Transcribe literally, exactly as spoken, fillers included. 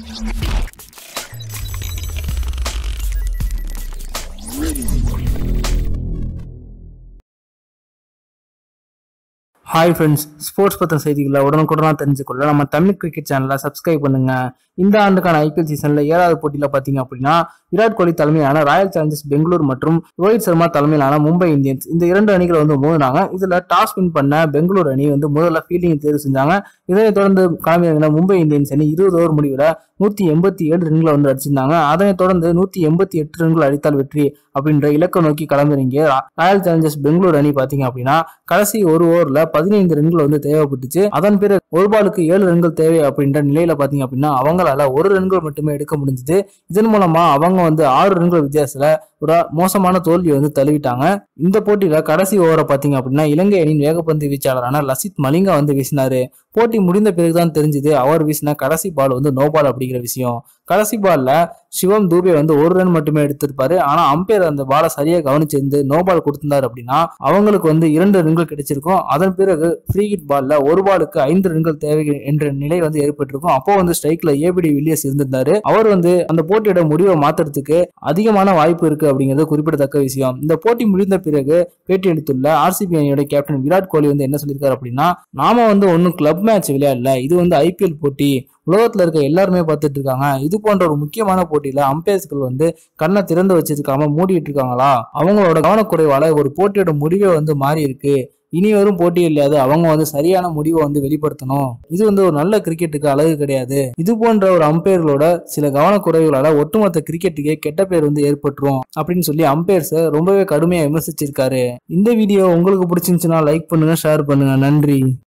Hi friends, sports பற்றின செய்திகளை உடனுக்குடனாக தெரிஞ்சுக்கொள்ள நம்ம தமிழ் கிரிக்கெட் சேனலை சப்ஸ்கிரைப் பண்ணுங்க. இந்த ஆண்டுக்கான ஐபிஎல் சீசன்ல ஏழாவது போட்டியில பாத்தீங்க அப்படின்னா விராட் கோலி தலைமையிலான ராயல் சேலஞ்சர்ஸ் பெங்களூர் மற்றும் ரோஹித் சர்மா தலைமையிலான மும்பை இந்தியன்ஸ் இந்த இரண்டு அணிகளை வந்து மோதினாங்க. இதுல டாஸ் வின் பண்ண பெங்களூர் அணி வந்து முதல்ல ஃபீல்டிங் தேர்வு செஞ்சாங்க. இதனைத் தொடர்ந்து களமிறங்கின மும்பை இந்தியன்ஸ் அணி இருபது ஓவர் முடிவில் நூத்தி எண்பத்தி ஏழு ரன்களை வந்து அடிச்சிருந்தாங்க. அதனைத் தொடர்ந்து நூத்தி எண்பத்தி எட்டு ரன்கள் அடித்தால் வெற்றி அப்படின்ற இலக்கை நோக்கி களமிறங்கிய ராயல் சேலஞ்சர்ஸ் பெங்களூர் அணி பாத்தீங்க அப்படின்னா கடைசி ஒரு ஓவர்ல பதினைந்து ரன்கள் வந்து தேவைப்பட்டுச்சு. அதன் பிறகு ஒரு பாலுக்கு ஏழு ரன்கள் தேவை அப்படின்ற நிலையில பாத்தீங்க அப்படின்னா அவங்களால ஒரு ரன்கள் மட்டுமே எடுக்க முடிஞ்சது. இதன் மூலமா அவங்க வந்து ஆறு ரன்கள் வித்தியாசத்துல ஒரு மோசமான தோல்வியை வந்து தழுவிட்டாங்க. இந்த போட்டியில கடைசி ஓவரை பாத்தீங்க அப்படின்னா இலங்கை அணியின் வேகப்பந்து வீச்சாளரான லசித் மலிங்கா வந்து வீசினாரு. போட்டி முடிந்த பிறகுதான் தெரிஞ்சது அவர் வீசின கடைசி பால் வந்து நோ பால் அப்படிங்கிற விஷயம். கடைசி பால்ல சிவம் தூபே வந்து ஒரு ரன் மட்டுமே எடுத்திருப்பாரு. ஆனா அம்பையர் அந்த பாலை சரியா கவனிச்சிருந்து நோ பால் கொடுத்திருந்தாரு அப்படின்னா அவங்களுக்கு வந்து இரண்டு ரன்கள் கிடைச்சிருக்கும். அதன் பிறகு ஃப்ரீ ஹிட் பால்ல ஒரு பாலுக்கு ஐந்து ரன்கள் தேவை என்ற நிலை வந்து ஏற்பட்டிருக்கும். அப்போ வந்து ஸ்ட்ரைக்ல ஏபிடி வில்லியர்ஸ் இருந்திருந்தாரு. அவர் வந்து அந்த போட்டியோட முடிவை மாத்துறதுக்கு அதிகமான வாய்ப்பு இருக்கு அப்படிங்கிறது குறிப்பிடத்தக்க விஷயம். இந்த போட்டி முடிந்த பிறகு பேட்டி அளித்துள்ள ஆர்சிபி அணியோட கேப்டன் விராட் கோலி வந்து என்ன சொல்லியிருக்காரு அப்படின்னா, நாம வந்து ஒன்னும் கிளப் மேட்ச் விளையாடல, இது வந்து ஐபிஎல் போட்டி, உலகத்துல இருக்க எல்லாருமே பார்த்துட்டு இருக்காங்க. இது போன்ற ஒரு முக்கியமான போட்டியில அம்பையர்ஸ்கள் வந்து கண்ணை திறந்து வச்சிருக்காம மூடிட்டு இருக்காங்களா, அவங்களோட கவனக்குறைவால ஒரு போட்டியோட முடிவே வந்து மாறி இருக்கு. இனி வரும் போட்டி இல்லாது அவங்க வந்து சரியான முடிவை வந்து வெளிப்படுத்தணும். இது வந்து ஒரு நல்ல கிரிக்கெட்டுக்கு அழகு கிடையாது. இது போன்ற ஒரு அம்பையர்களோட சில கவனக்குறைவுகளால ஒட்டுமொத்த கிரிக்கெட்டுக்கே கெட்ட பேர் வந்து ஏற்பட்டுரும் அப்படின்னு சொல்லி அம்பையர்ஸை ரொம்பவே கடுமையா விமர்சிச்சிருக்காரு. இந்த வீடியோ உங்களுக்கு பிடிச்சிருந்துச்சுன்னா லைக் பண்ணுங்க, ஷேர் பண்ணுங்க. நன்றி.